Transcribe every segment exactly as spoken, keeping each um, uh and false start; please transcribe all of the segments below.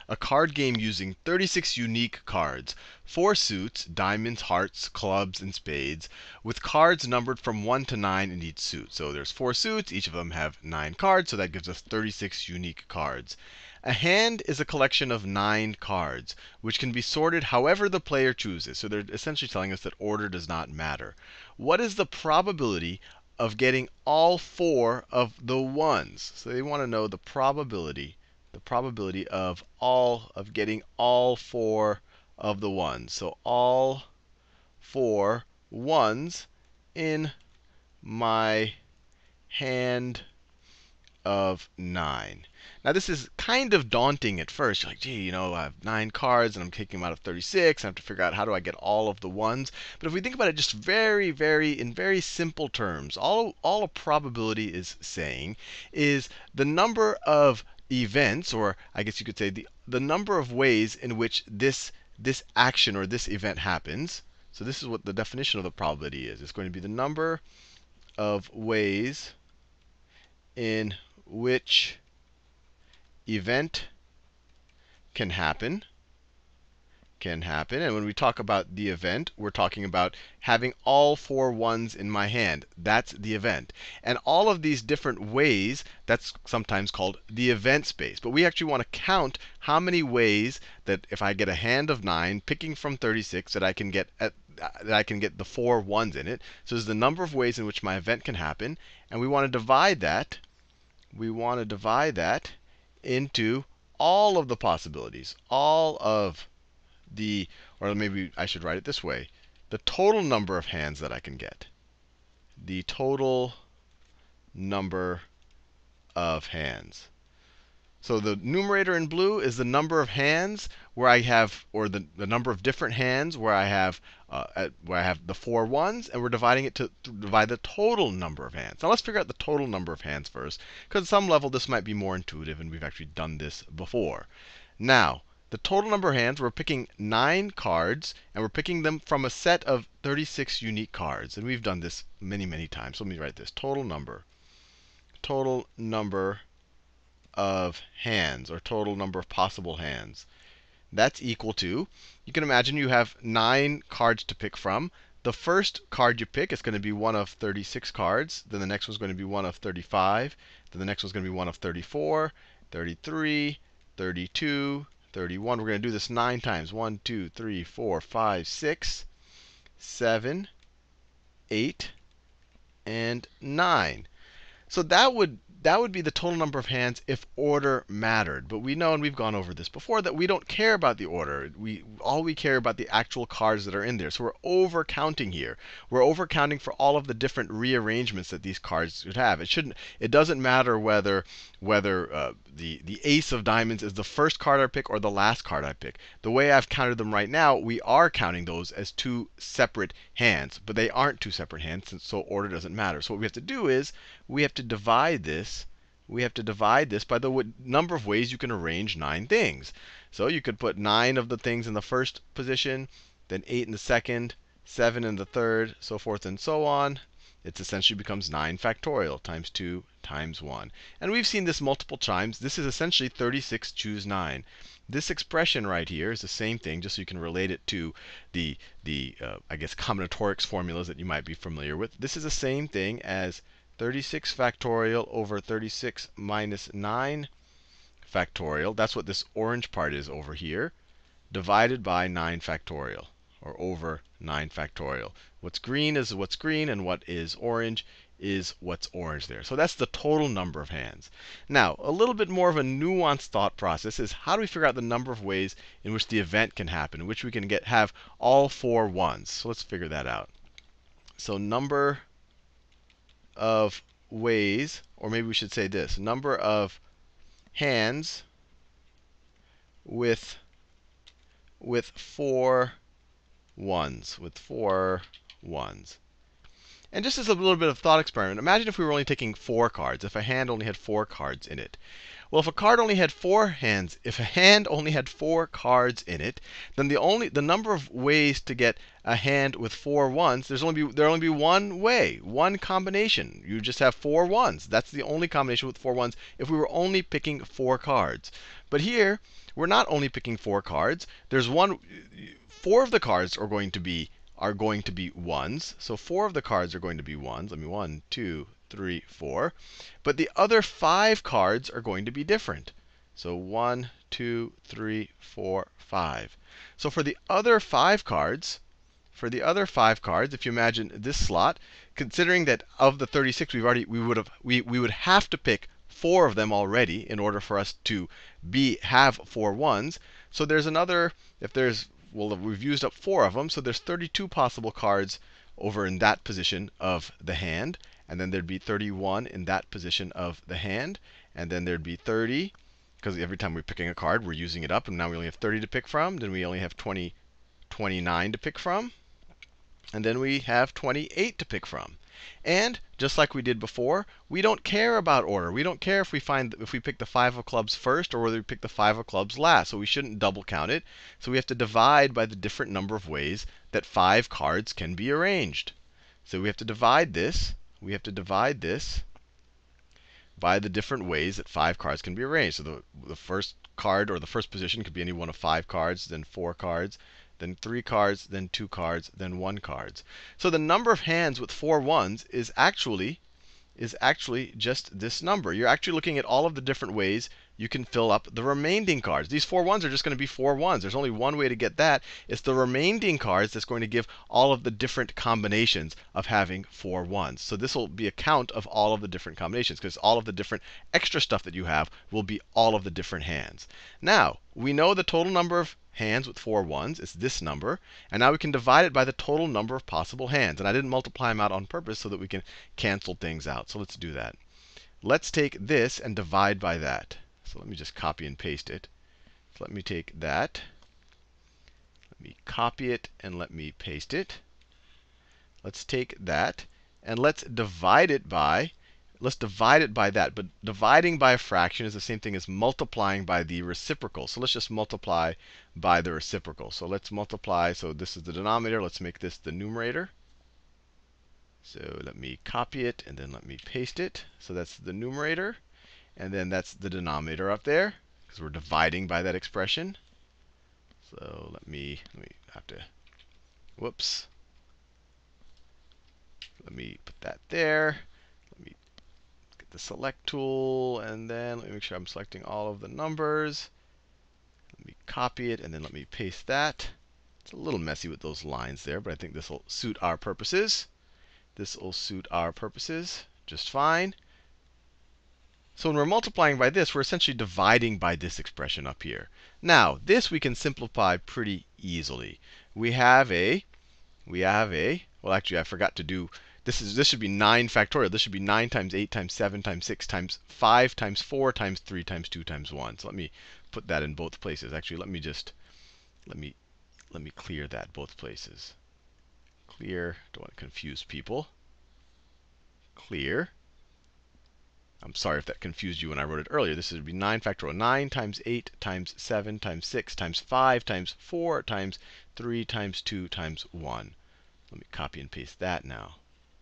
a card game using thirty-six unique cards, four suits, diamonds, hearts, clubs, and spades, with cards numbered from one to nine in each suit. So there's four suits, each of them have nine cards, so that gives us thirty-six unique cards. A hand is a collection of nine cards, which can be sorted however the player chooses. So they're essentially telling us that order does not matter. What is the probability of getting all four of the ones? So they want to know the probability, the probability of all of getting all four of the ones. So all four ones in my hand of nine. Now this is kind of daunting at first. You're like, gee, you know, I have nine cards and I'm taking them out of thirty-six. I have to figure out how do I get all of the ones. But if we think about it just very, very, in very simple terms, all, all a probability is saying is the number of events, or I guess you could say the, the number of ways in which this, this action or this event happens. So this is what the definition of the probability is. It's going to be the number of ways in which event can happen, can happen. And when we talk about the event, we're talking about having all four ones in my hand. That's the event. And all of these different ways, that's sometimes called the event space. But we actually want to count how many ways that if I get a hand of nine, picking from thirty-six, that I can get at, that I can get the four ones in it. So this is the number of ways in which my event can happen. And we want to divide that we want to divide that into all of the possibilities, all of the, or maybe I should write it this way, the total number of hands that I can get. The total number of hands. So the numerator in blue is the number of hands where I have, or the, the number of different hands where I have uh, at, where I have the four ones, and we're dividing it to, to divide the total number of hands. Now let's figure out the total number of hands first, because at some level this might be more intuitive, and we've actually done this before. Now, the total number of hands, we're picking nine cards, and we're picking them from a set of thirty-six unique cards. And we've done this many, many times. So let me write this. Total number. Total number of hands, or total number of possible hands. That's equal to, you can imagine you have nine cards to pick from. The first card you pick is going to be one of thirty-six cards. Then the next one's going to be one of thirty-five. Then the next one's going to be one of thirty-four, thirty-three, thirty-two, thirty-one. We're going to do this nine times. one, two, three, four, five, six, seven, eight, and nine. So that would that would be the total number of hands if order mattered. But we know, and we've gone over this before, that we don't care about the order. We all we care about the actual cards that are in there. So we're over counting here. We're over counting for all of the different rearrangements that these cards should have. It shouldn't. It doesn't matter whether whether uh, the the ace of diamonds is the first card I pick or the last card I pick. The way I've counted them right now, we are counting those as two separate hands, but they aren't two separate hands, and so order doesn't matter. So what we have to do is we have to divide this. We have to divide this by the number of ways you can arrange nine things. So you could put nine of the things in the first position, then eight in the second, seven in the third, so forth and so on. It essentially becomes nine factorial times two times one. And we've seen this multiple times. This is essentially thirty-six choose nine. This expression right here is the same thing, just so you can relate it to the, the uh, I guess, combinatorics formulas that you might be familiar with. This is the same thing as thirty-six factorial over thirty-six minus nine factorial. That's what this orange part is over here, divided by nine factorial, or over nine factorial. What's green is what's green, and what is orange is what's orange there. So that's the total number of hands. Now, a little bit more of a nuanced thought process is how do we figure out the number of ways in which the event can happen, in which we can get have all four ones. So let's figure that out. So number of ways, or maybe we should say this, number of hands with with four ones, with four ones. And just as a little bit of thought experiment, imagine if we were only taking four cards, if a hand only had four cards in it. Well, if a card only had four hands, if a hand only had four cards in it, then the only the number of ways to get a hand with four ones, there's only be there only be one way, one combination. You just have four ones. That's the only combination with four ones if we were only picking four cards. But here we're not only picking four cards. There's one, four of the cards are going to be are going to be ones. So four of the cards are going to be ones. Let me one, two, three, four. But the other five cards are going to be different. So one, two, three, four, five. So for the other five cards, for the other five cards, if you imagine this slot, considering that of the thirty-six, we've already we would have we, we would have to pick four of them already in order for us to be have four ones. So there's another, if there's, well, we've used up four of them, so there's thirty-two possible cards over in that position of the hand. And then there'd be thirty-one in that position of the hand. And then there'd be thirty, because every time we're picking a card, we're using it up. And now we only have thirty to pick from. Then we only have twenty, twenty-nine to pick from. And then we have twenty-eight to pick from. And just like we did before, we don't care about order. We don't care if we find if we pick the five of clubs first or whether we pick the five of clubs last. So we shouldn't double count it. So we have to divide by the different number of ways that five cards can be arranged. So we have to divide this. We have to divide this by the different ways that five cards can be arranged. So the, the first card or the first position could be any one of five cards, then four cards, then three cards, then two cards, then one cards. So the number of hands with four ones is actually is actually just this number. You're actually looking at all of the different ways you can fill up the remaining cards. These four ones are just going to be four ones. There's only one way to get that. It's the remaining cards that's going to give all of the different combinations of having four ones. So this will be a count of all of the different combinations, because all of the different extra stuff that you have will be all of the different hands. Now, we know the total number of hands with four ones is this number. And now we can divide it by the total number of possible hands. And I didn't multiply them out on purpose so that we can cancel things out. So let's do that. Let's take this and divide by that. So let me just copy and paste it. So let me take that. Let me copy it and let me paste it. Let's take that and let's divide it by, let's divide it by that. But dividing by a fraction is the same thing as multiplying by the reciprocal. So let's just multiply by the reciprocal. So let's multiply. So this is the denominator. Let's make this the numerator. So let me copy it and then let me paste it. So that's the numerator. And then that's the denominator up there, because we're dividing by that expression. So let me, let me have to, whoops. Let me put that there. Let me get the select tool, and then let me make sure I'm selecting all of the numbers. Let me copy it, and then let me paste that. It's a little messy with those lines there, but I think this will suit our purposes. This will suit our purposes just fine. So when we're multiplying by this, we're essentially dividing by this expression up here. Now, this we can simplify pretty easily. We have a, we have a, well, actually, I forgot to do, this is this should be nine factorial. This should be nine times eight times seven times six times five times four times three times two times one. So let me put that in both places. Actually, let me just, let me, let me clear that both places. Clear, don't want to confuse people. Clear. I'm sorry if that confused you when I wrote it earlier. This would be nine factorial. nine times eight times seven times six times five times four times three times two times one. Let me copy and paste that now.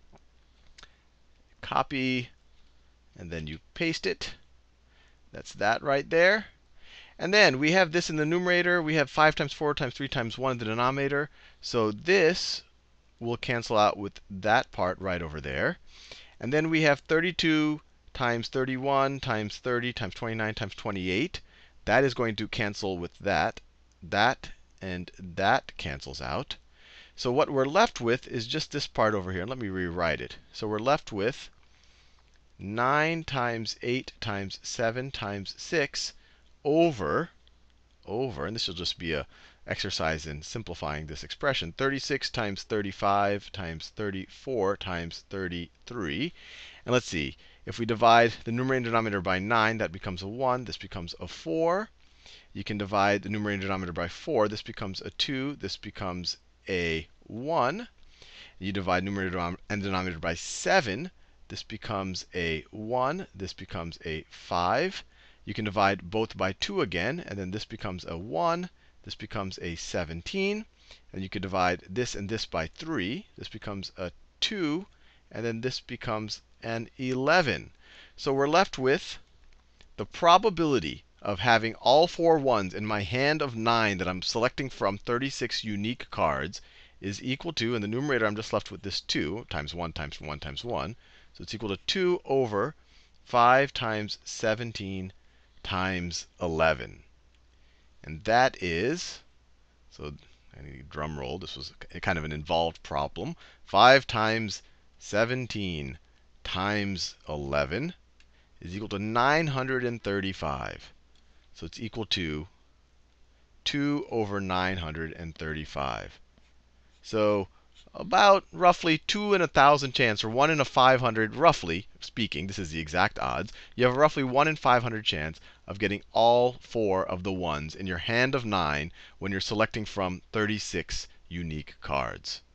Copy, and then you paste it. That's that right there. And then we have this in the numerator. We have five times four times three times one in the denominator. So this will cancel out with that part right over there. And then we have thirty-two times thirty-one times thirty times twenty-nine times twenty-eight. That is going to cancel with that. That and that cancels out. So what we're left with is just this part over here. And let me rewrite it. So we're left with nine times eight times seven times six over, over, and this will just be a exercise in simplifying this expression, thirty-six times thirty-five times thirty-four times thirty-three. And let's see, if we divide the numerator and denominator by nine, that becomes a one. This becomes a four. You can divide the numerator and denominator by four. This becomes a two. This becomes a one. You divide numerator and denominator by seven. This becomes a one. This becomes a five. You can divide both by two again, and then this becomes a one. This becomes a seventeen. And you could divide this and this by three. This becomes a two. And then this becomes an eleven. So we're left with the probability of having all four ones in my hand of nine that I'm selecting from thirty-six unique cards is equal to, in the numerator I'm just left with this two times one times one times one. So it's equal to two over five times seventeen times eleven. And that is, so I need a drum roll. This was a kind of an involved problem. five times seventeen times eleven is equal to nine hundred thirty-five. So it's equal to two over nine hundred thirty-five. So about roughly two in a thousand chance, or one in a five hundred, roughly speaking, this is the exact odds. You have a roughly one in five hundred chance of getting all four of the ones in your hand of nine when you're selecting from thirty-six unique cards.